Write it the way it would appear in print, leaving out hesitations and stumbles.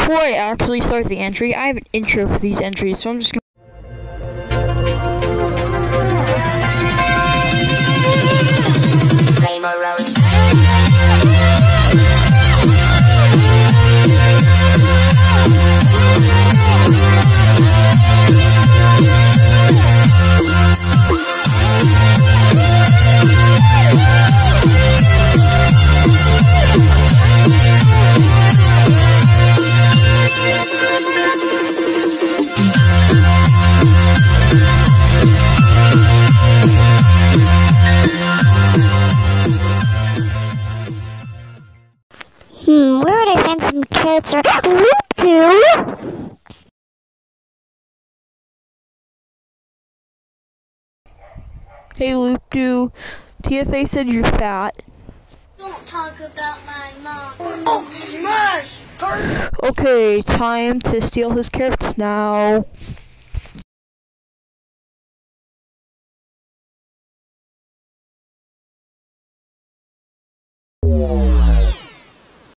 before I actually start the entry, I have an intro for these entries, so I'm just gonna where would I find some carrots or loop to? Hey Loop-Doo, TFA said you're fat. Don't talk about my mom. Oh, smash! Okay, time to steal his carrots now.